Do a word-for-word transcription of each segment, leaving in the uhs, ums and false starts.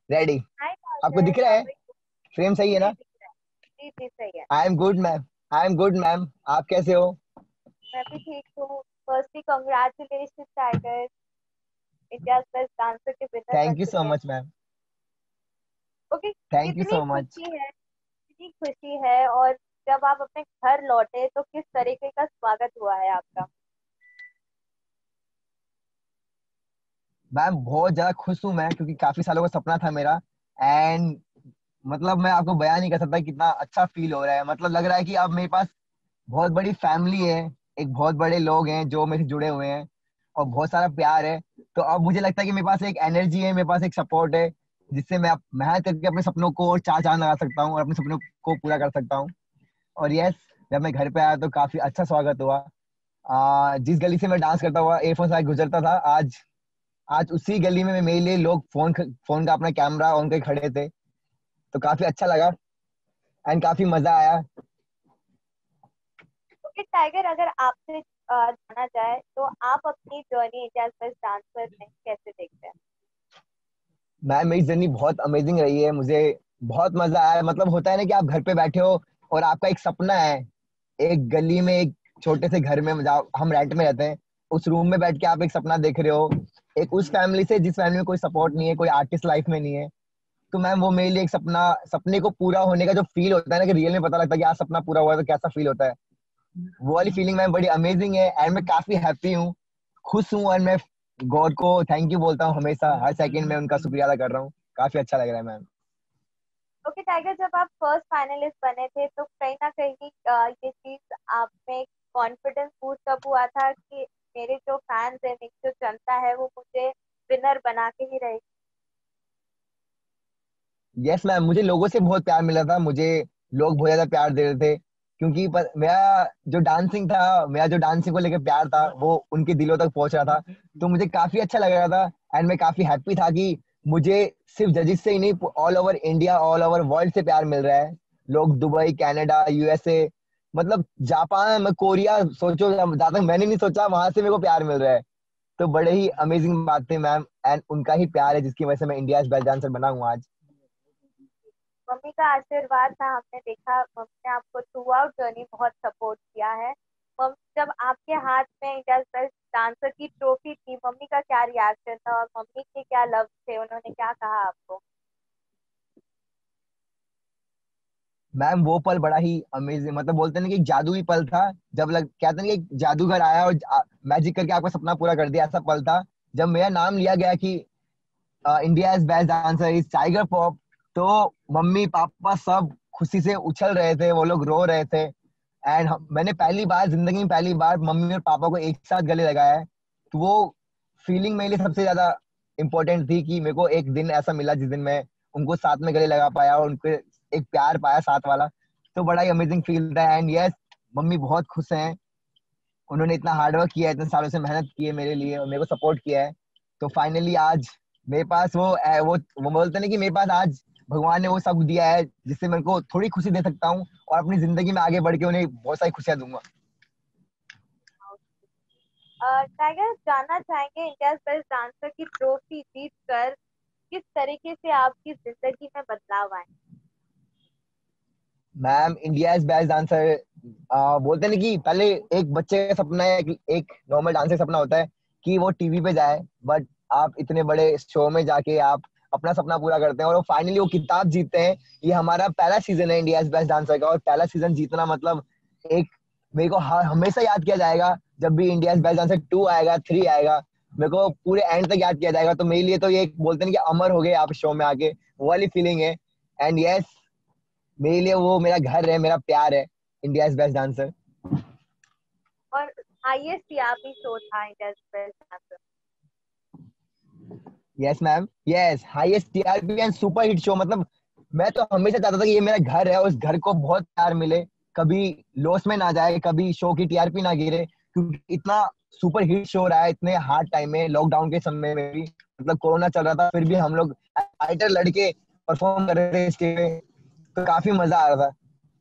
Ready. हाय आपको काजल, दिख रहा हाउ है? Are you? फ्रेम सही है जी ना? दिख रहा है। जी जी सही है। I am good ma'am. I am good ma'am. आप कैसे हो? मैं भी ठीक हूँ। Firstly congratulation Tiger, India best dancer के विनर बन थैंक यू सो चुके हैं। Much ma'am. Okay, thank you कितनी सो मच। खुशी है, कितनी खुशी है। और जब आप अपने घर लौटे तो किस तरीके का स्वागत हुआ है आपका? मैम बहुत ज्यादा खुश हूँ मैं, क्योंकि काफी सालों का सपना था मेरा। एंड मतलब मैं आपको बयान नहीं कर सकता कितना अच्छा फील हो रहा है। मतलब लग रहा है कि अब मेरे पास बहुत बड़ी फैमिली है, एक बहुत बड़े लोग हैं जो मेरे से जुड़े हुए हैं, और बहुत सारा प्यार है। तो अब मुझे लगता है कि मेरे पास एक एनर्जी है, मेरे पास एक सपोर्ट है, जिससे मैं अप- मेहनत करके अपने सपनों को और चार चांद लगा सकता हूँ और अपने सपनों को पूरा कर सकता हूँ। और यस, जब मैं घर पे आया तो काफी अच्छा स्वागत हुआ। आ, जिस गली से मैं डांस करता हुआ एयरफोन से गुजरता था, आज आज उसी गली में मेरे लिए लोग फोन फोन का अपना कैमरा ऑन करके खड़े थे। तो काफी अच्छा लगा एंड काफी मजा आया। ओके टाइगर, अगर आपसे अ, जाना जाए तो आप अपनी जर्नी इंडिया बेस्ट डांसर में कैसे देखते हैं? मैम मेरी जर्नी बहुत अमेजिंग रही है, मुझे बहुत मजा आया। मतलब होता है ना कि आप घर पे बैठे हो और आपका एक सपना है, एक गली में, एक छोटे से घर में, जहाँ हम रेंट में रहते हैं, उस रूम में बैठ के आप एक सपना देख रहे हो, एक उस फैमिली से जिस फैमिली में कोई सपोर्ट नहीं है, कोई आर्टिस्ट लाइफ में नहीं है। तो मैम वो मेरे लिए एक सपना, सपने को पूरा होने का जो फील होता है ना, कि रियल में पता लगता है कि आज सपना पूरा हुआ है तो कैसा फील होता है, वो वाली फीलिंग मैम बड़ी अमेजिंग है। एंड मैं काफी हैप्पी हूँ, खुश हूँ। और मैं गॉड को थैंक यू बोलता हूँ हमेशा, हर सेकंड में उनका शुक्रिया अदा कर रहा हूँ। काफी अच्छा लग रहा है मैम। ओके टाइगर, जब आप फर्स्ट फाइनलिस्ट बने थे तो कहीं ना कहीं अ, ये चीज आप में कॉन्फिडेंस बूस्ट कब हुआ था कि मेरे जो फैंस है, मेरी जो जनता है, वो मुझे विनर बना के ही रहेगी? यस मैम, मुझे लोगों से बहुत प्यार मिला था, मुझे लोग बहुत ज्यादा प्यार दे रहे थे, क्योंकि पर, मेरा जो डांसिंग था, मेरा जो डांसिंग को लेकर प्यार था, वो उनके दिलों तक पहुंच रहा था। तो मुझे काफी अच्छा लग रहा था एंड मैं काफी हैप्पी था कि मुझे सिर्फ जजिस से ही नहीं, all over India, all over world से प्यार मिल रहा है। लोग दुबई, कनाडा, यूएसए, मतलब जापान, कोरिया, सोचो जहाँ तक मैंने नहीं सोचा वहां से मेरे को प्यार मिल रहा है। तो बड़े ही अमेजिंग बात थी मैम, एंड उनका ही प्यार है जिसकी वजह से मैं इंडिया बेस्ट डांसर बना हूँ आज। मम्मी का आशीर्वाद था, हमने देखा मम्मी ने आपको थ्रू आउट जर्नी बहुत सपोर्ट किया है। मम्मी जब आपके हाथ में इंडिया बेस्ट डांसर की ट्रॉफी थी, मम्मी का क्या रिएक्शन था और मम्मी के क्या लव थे, उन्होंने क्या कहा आपको? मैम वो पल बड़ा ही अमेजिंग, मतलब बोलते हैं ना कि एक जादुई पल था। जब लग कहते हैं कि एक जादूगर आया और मैजिक करके आपका सपना पूरा कर दिया, ऐसा पल था जब मेरा नाम लिया गया कि India is best dancer is Tiger Pop. तो मम्मी पापा सब खुशी से उछल रहे थे, वो लोग रो रहे थे। एंड मैंने पहली बार जिंदगी में, पहली बार मम्मी और पापा को एक साथ गले लगाया है। तो वो फीलिंग मेरे लिए सबसे ज्यादा इंपॉर्टेंट थी, कि मेरे को एक दिन ऐसा मिला जिस दिन मैं उनको साथ में गले लगा पाया और उनके एक प्यार पाया साथ वाला। तो बड़ा ही अमेजिंग फील था। एंड यस, मम्मी बहुत खुश हैं, उन्होंने इतना हार्डवर्क किया है, इतने सालों से मेहनत की है मेरे लिए और मेरे को सपोर्ट किया है। तो फाइनली आज मेरे पास वो ए, वो वो बोलते हैं ना कि मेरे पास आज भगवान ने वो सब दिया है जिससे मेरे को थोड़ी खुशी दे सकता हूँ और अपनी जिंदगी में आगे बढ़ के उन्हें बहुत सारी खुशियां दूंगा। टाइगर, जानना चाहेंगे इंडिया बेस्ट डांसर की ट्रॉफी जीत कर किस तरीके से आपकी जिंदगी में बदलाव आए? Ma'am India is best dancer, बोलते हैं ना कि पहले एक बच्चे का सपना है, एक, एक नॉर्मल डांसर का सपना होता है कि वो टीवी पे जाए, बट आप इतने बड़े शो में जाके आप अपना सपना पूरा करते हैं और वो फाइनली वो किताब जीतते हैं। ये हमारा पहला सीजन है इंडिया बेस्ट डांसर का, और पहला सीजन जीतना मतलब एक, मेरे को ह- हमेशा याद किया जाएगा। जब भी इंडिया बेस्ट डांसर टू आएगा, थ्री आएगा, मेरे को पूरे एंड तक याद किया जाएगा। तो मेरे लिए तो ये एक, बोलते हैं कि अमर हो गए आप शो में आके, वो वाली फीलिंग है। एंड यस, मेरे लिए वो मेरा घर है, मेरा प्यार है, इंडिया बेस्ट डांसर। और हाईएस्ट टीआरपी शो था India best dancer. Yes ma'am, yes, highest TRP and super hit show. मतलब मैं तो हमेशा चाहता था कि ये मेरा घर है और उस घर को बहुत प्यार मिले, कभी लॉस में ना जाए, कभी शो की टीआरपी ना गिरे, क्योंकि इतना सुपर हिट शो रहा है इतने हार्ड टाइम में, लॉकडाउन के समय में भी, मतलब कोरोना चल रहा था फिर भी हम लोग फाइटर लड़के परफॉर्म कर रहे थे स्टेज पे। तो काफी मजा आ रहा था।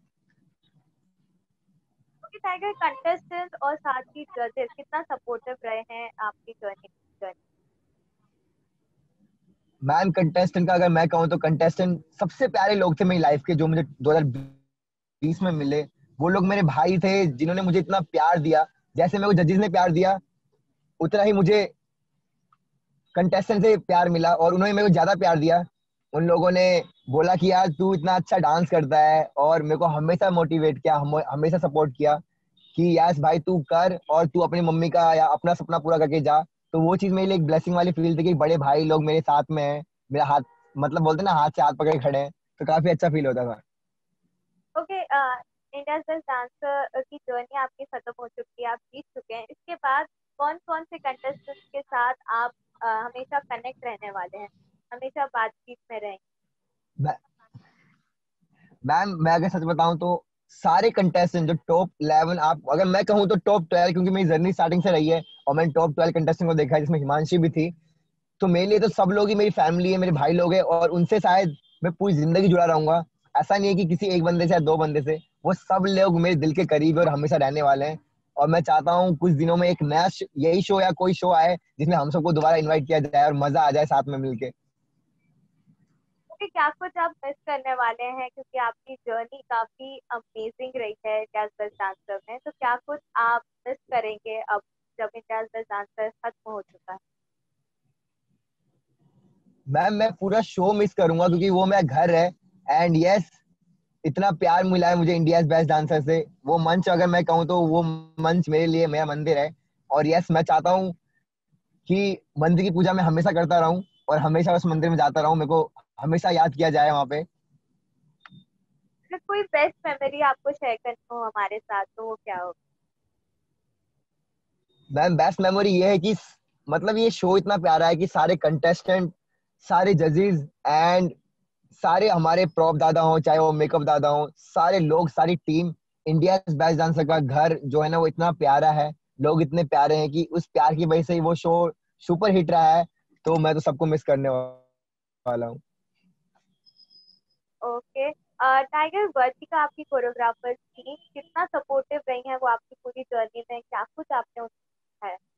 ओके टाइगर, कंटेस्टेंट और साथ ही जजेस कितना सपोर्टिव रहे हैं आपकी जर्नी जर्नी? मैम कंटेस्टेंट का अगर मैं कहूँ तो कंटेस्टेंट सबसे प्यारे लोग थे मेरी लाइफ के, जो मुझे दो हज़ार बीस में मिले। वो लोग मेरे भाई थे जिन्होंने मुझे इतना प्यार दिया। जैसे मेरे को जजेस ने प्यार दिया, उतना ही मुझे कंटेस्टेंट से प्यार मिला, और उन्होंने मेरे को ज्यादा प्यार दिया। उन लोगों ने बोला कि यार तू इतना अच्छा डांस करता है, और मेरे को हमेशा मोटिवेट किया, हम, हमेशा सपोर्ट किया कि यस भाई तू कर, और तू अपनी मम्मी का या अपना सपना पूरा करके जा। तो वो चीज मेरे लिए एक ब्लेसिंग वाली फील थी कि बड़े भाई लोग मेरे साथ में हैं, मेरा हाथ, मतलब बोलते हैं ना, हाथ से हाथ पकड़े खड़े हैं। तो काफी अच्छा फील होता था। ओके, इंडिया बेस्ट डांसर की जर्नी आपकी खत्म हो चुकी है, आप जीत चुके हैं। इसके बाद कौन कौन से कंटेस्टेंट्स के साथ आप अ, हमेशा कनेक्ट रहने वाले हैं, हमेशा बातचीत में रहेंगे? मैं मैम मैं अगर सच बताऊं तो सारे कंटेस्टेंट जो टॉप इलेवन, आप अगर मैं कहूं तो टॉप ट्वेल्व, क्योंकि मेरी जर्नी स्टार्टिंग से रही है और मैंने टॉप ट्वेल्व कंटेस्टेंट को देखा है जिसमें हिमांशी भी थी। तो मेरे लिए तो सब लोग ही मेरी फैमिली है, मेरे भाई लोग हैं, और उनसे शायद मैं पूरी जिंदगी जुड़ा रहूंगा। ऐसा नहीं है कि किसी एक बंदे से या दो बंदे से, वो सब लोग मेरे दिल के करीब है और हमेशा रहने वाले हैं। और मैं चाहता हूँ कुछ दिनों में एक नया श- यही शो या कोई शो आए जिसमें हम सबको दोबारा इनवाइट किया जाए और मजा आ जाए साथ में मिलके। ओके, क्या कुछ आप मिस करने वाले हैं, क्योंकि आपकी जर्नी काफी अमेजिंग रही है इंडिया बेस्ट डांसर में, तो क्या कुछ आप मिस करेंगे अब जब इंडिया बेस्ट डांसर खत्म हो चुका है? मैम मैं पूरा शो मिस करूंगा क्योंकि वो मेरा घर है। एंड यस, इतना प्यार मिला है मुझे इंडिया बेस्ट डांसर से। वो मंच अगर मैं कहूँ तो वो मंच मेरे लिए मेरा मंदिर है। और यस, मैं चाहता हूँ कि मंदिर की पूजा मैं हमेशा करता रहूं और हमेशा उस मंदिर में जाता रहूं, मेरे को हमेशा याद किया जाए वहां पे। अगर कोई बेस्ट मेमोरी आपको शेयर करनी हो हमारे साथ, तो वो क्या हो? मैम बेस्ट मेमोरी ये है कि मतलब ये शो इतना प्यारा है कि सारे कंटेस्टेंट, सारे जजेस एंड सारे हमारे प्रॉप दादा हो, चाहे वो मेकअप दादा हो, सारे लोग, सारी टीम, इंडिया बेस्ट डांसर का घर जो है ना वो इतना प्यारा है। लोग इतने प्यारे हैं कि उस प्यार की वजह से ही वो शो सुपर हिट रहा है। तो मैं तो सबको मिस करने वाला हूँ। ओके, टाइगर वर्तिका आपकी कोरियोग्राफर थी, कितना सपोर्टिव रही है वो आपकी पूरी जर्नी में, क्या कुछ आपने उनसे सीखा है?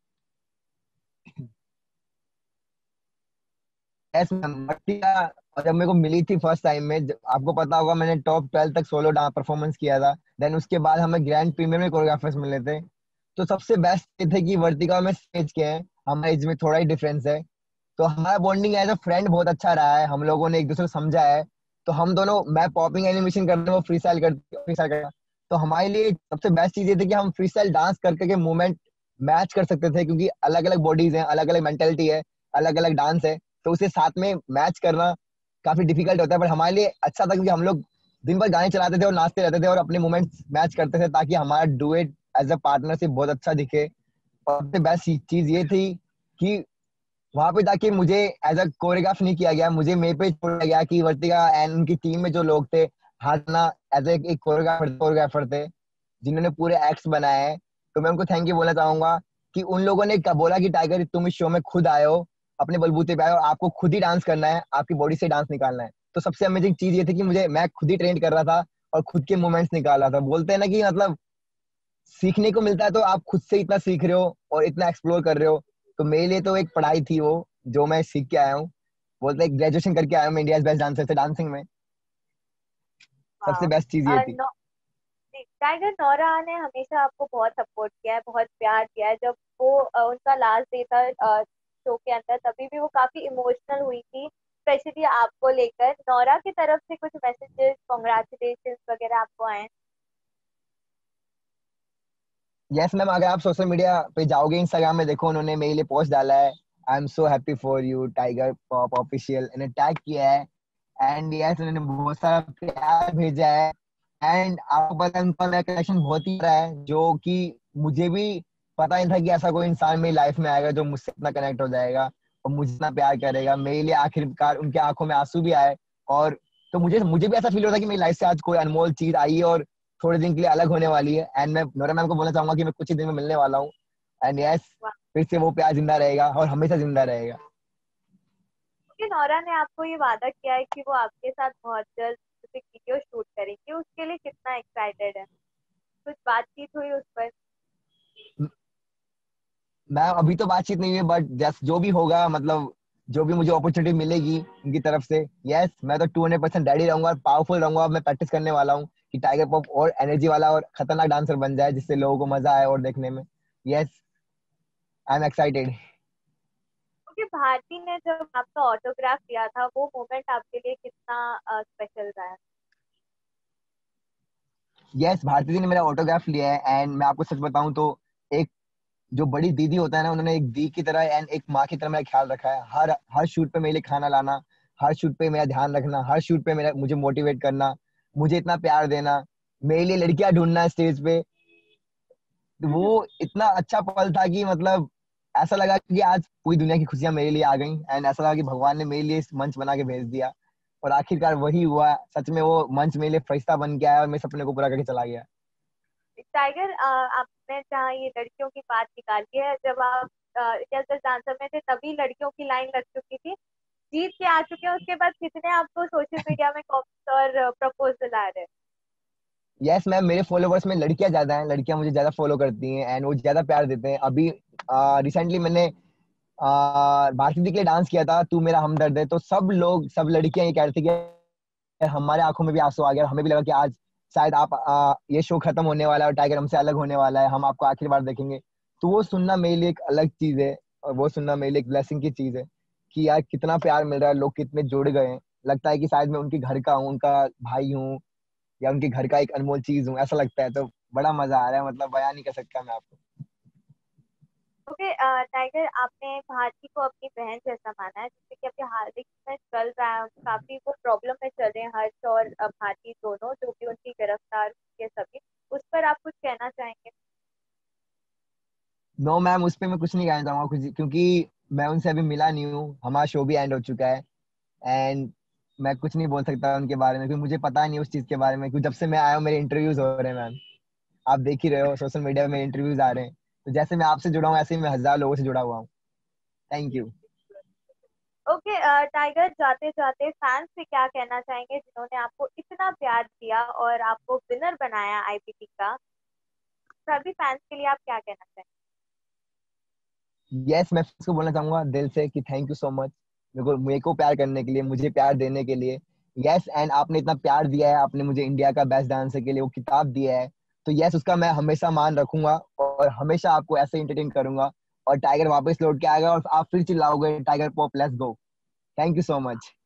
यस मैम, मट्टिया जब मेरे को मिली थी फर्स्ट टाइम में, ज- आपको पता होगा मैंने टॉप ट्वेल्व तक सोलो डांस परफॉर्मेंस किया था। देन उसके बाद हमें ग्रैंड प्रीमियर में कोरियोग्राफर्स मिले थे। तो सबसे बेस्ट ये थे कि वर्तिका में स्टेज के हैं, हमारे एज में थोड़ा ही डिफरेंस है। तो हमारा बॉन्डिंग एज अ फ्रेंड बहुत अच्छा रहा है, हम लोगों ने एक दूसरे को समझा है। तो हम दोनों, मैं पॉपिंग एनिमेशन करते हैं, वो फ्री स्टाइल करते फ्री स्टाइल करता। तो हमारे लिए सबसे बेस्ट चीज ये थी कि हम फ्री स्टाइल डांस करके के मूवमेंट मैच कर सकते थे, क्योंकि अलग अलग बॉडीज हैं, अलग अलग मेंटेलिटी है, अलग अलग डांस है। तो उसे साथ में मैच करना काफी डिफिकल्ट होता है, पर हमारे लिए अच्छा था क्योंकि हम लोग दिन भर गाने चलाते थे और नाचते रहते थे और अपने मूवमेंट्स मैच करते थे, ताकि हमारा डुएट एज अ पार्टनरशिप बहुत अच्छा दिखे। और सबसे बेस्ट चीज ये थी कि वहां पे जाके मुझे एज अ कोरियोग्राफ नहीं किया गया, मुझे मेरे पे छोड़ा गया कि वर्तिका एंड उनकी टीम में जो लोग थे, हाथना एज ए एक कोरियोग्राफर कोरियोग्राफर थे जिन्होंने पूरे एक्ट्स बनाए हैं। तो मैं उनको थैंक यू बोलना चाहूंगा कि उन लोगों ने कब बोला कि टाइगर तुम इस शो में खुद आए हो, अपने बलबूते पे आए हो, आपको खुद ही डांस करना है, आपकी बॉडी से डांस निकालना है। तो सबसे अमेजिंग चीज ये थी कि मुझे, मैं खुद ही ट्रेन कर रहा था और खुद के मूवमेंट्स निकाल रहा था। बोलते हैं ना कि मतलब सीखने को मिलता है, तो आप खुद से इतना सीख रहे हो और इतना एक्सप्लोर कर रहे हो। तो मेरे लिए तो एक पढ़ाई थी वो, जो मैं सीख के आया हूँ। बोलते हैं ग्रेजुएशन करके आया हूँ मैं इंडिया बेस्ट डांसर से डांसिंग में। सबसे वाह, बेस्ट चीज ये थी। टाइगर नौरा ने हमेशा आपको बहुत सपोर्ट किया है, बहुत प्यार दिया है। जब वो अ, उनका लास्ट डे था शो के अंदर, तभी भी वो काफी इमोशनल हुई थी, स्पेशली आपको लेकर। नौरा की तरफ से कुछ मैसेजेस, कॉन्ग्रेचुलेशन वगैरह आपको आए? यस मैम, अगर आप सोशल मीडिया पे जाओगे, इंस्टाग्राम में देखो, उन्होंने मेरे लिए पोस्ट डाला है, I am so happy for you Tiger Pop official, इन्हें टैग किया है। एंड यस, उन्होंने बहुत सारा प्यार भेजा है। एंड आपको पता है उनका मेरा कनेक्शन बहुत ही रहा है, जो कि मुझे भी पता नहीं था कि ऐसा कोई इंसान मेरी लाइफ में आएगा जो मुझसे इतना कनेक्ट हो जाएगा और मुझे इतना प्यार करेगा। मेरे लिए आखिरकार उनकी आंखों में आंसू भी आए। और तो मुझे मुझे भी ऐसा फील होता है कि मेरी लाइफ से आज कोई अनमोल चीज आई है और थोड़े दिन के लिए अलग होने वाली है। एंड मैं नोरा मैम को बोलना चाहूंगा कि मैं कुछ ही दिन में मिलने वाला हूँ। एंड यस, फिर से वो प्यार जिंदा रहेगा और हमेशा जिंदा रहेगा। क्योंकि नौरा ने आपको ये वादा किया है कि वो आपके साथ बहुत जल्द म्यूजिक वीडियो शूट करेंगे, उसके लिए कितना एक्साइटेड है? कुछ बातचीत हुई उस पर? मैं अभी तो बातचीत नहीं हुई, बट जस्ट जो भी होगा, मतलब जो भी मुझे अपॉर्चुनिटी मिलेगी उनकी तरफ से, यस मैं तो टू हंड्रेड परसेंट रेडी रहूंगा और पावरफुल रहूंगा। अब मैं प्रैक्टिस करने वाला हूँ कि टाइगर पॉप और एनर्जी वाला और खतरनाक डांसर बन जाए, जिससे लोगों को मजा आए और देखने में। Yes, I am excited. क्योंकि भारती ने जब आपका ऑटोग्राफ लिया था वो मोमेंट आपके लिए कितना स्पेशल रहा है? यस, भारती जी ने मेरा ऑटोग्राफ लिया है, एंड मैं आपको सच बताऊं तो एक जो बड़ी दीदी होता है ना, उन्होंने एक दी की तरह एंड एक माँ की तरह मेरा ख्याल रखा है। हर हर शूट पे मेरे लिए खाना लाना, हर शूट पे मेरा ध्यान रखना, हर शूट पे मेरा मुझे मोटिवेट करना, मुझे इतना प्यार देना, मेरे लिए लड़कियां ढूंढना स्टेज पे। तो वो इतना अच्छा पल था कि मतलब ऐसा लगा कि आज पूरी दुनिया की खुशियां मेरे लिए आ गई, एंड ऐसा लगा कि भगवान ने मेरे लिए इस मंच बना के भेज दिया। और आखिरकार वही हुआ, सच में वो मंच मेरे लिए फरिश्ता बन के आया और मेरे सपने को पूरा करके चला गया। टाइगर, अ, आपने जहाँ ये लड़कियों की बात निकाली है, जब आप जस्ट डांसर में थे तभी लड़कियों की लाइन लग चुकी थी, जीत के आ चुके हैं, उसके बाद कितने आपको सोशल मीडिया में कमेंट्स और प्रपोजल आ रहे हैं? यस मैम, मेरे फॉलोवर्स में लड़कियां ज्यादा हैं, लड़कियां मुझे ज्यादा फॉलो करती हैं एंड वो ज्यादा प्यार देते हैं। अभी रिसेंटली मैंने आ, भारती दी के लिए डांस किया था, तू मेरा हमदर्द है, तो सब लोग, सब लड़कियां ये कह रही थी कि यार हमारे आंखों में भी आंसू आ गया और हमें भी लगा कि आज शायद आप आ, ये शो खत्म होने वाला है और टाइगर हमसे अलग होने वाला है, हम आपको आखिरी बार देखेंगे। तो वो सुनना मेरे लिए एक अलग चीज है, और वो सुनना मेरे लिए एक ब्लेसिंग की चीज है कि यार कितना प्यार मिल रहा है, लोग कितने जुड़ गए हैं। लगता है कि शायद मैं उनके घर का हूँ, उनका भाई हूँ, या उनके घर का एक अनमोल चीज हूँ, ऐसा लगता है। तो बड़ा मजा आ रहा है, मतलब बयान नहीं कर सकता मैं आपको। ओके टाइगर, आपने भारती को अपनी बहन जैसा माना है, जैसे कि अभी हार्दिक में चल रहा है, काफी वो प्रॉब्लम में चल रहे हैं हर्ष और अ, भारती दोनों, जो भी उनकी गिरफ्तार के सभी, उस पर आप कुछ कहना चाहेंगे? नो मैम, उस पर मैं कुछ नहीं कहना चाहूंगा कुछ, क्योंकि मैं उनसे अभी मिला नहीं हूँ, हमारा शो भी एंड हो चुका है। एंड मैं कुछ नहीं बोल सकता उनके बारे में, क्योंकि मुझे पता नहीं उस चीज के बारे में, क्योंकि जब से मैं आया हूँ मेरे इंटरव्यूज हो रहे हैं मैम। आप देख ही रहे हो सोशल मीडिया में मेरे इंटरव्यूज आ रहे हैं। तो जैसे मैं आपसे जुड़ा हूँ ऐसे ही मैं हजार लोगों से जुड़ा हुआ हूँ। Thank you. ओके टाइगर, जाते जाते फैंस से क्या कहना चाहेंगे जिन्होंने आपको इतना प्यार दिया और आपको विनर बनाया आईपीटी का? सभी फैंस के लिए आप क्या कहना चाहेंगे? यस, मैं उसको बोलना चाहूंगा दिल से कि थैंक यू सो मच, मेरे को मेरे को प्यार करने के लिए, मुझे प्यार देने के लिए। यस, एंड आपने इतना प्यार दिया है, आपने मुझे इंडिया का बेस्ट डांसर के लिए वो किताब दिया है। तो यस, उसका मैं हमेशा मान रखूंगा और हमेशा आपको ऐसे एंटरटेन करूंगा। और टाइगर वापस लौट के आएगा और आप फिर चिल्लाओगे Tiger Pop let's go. Thank you so much.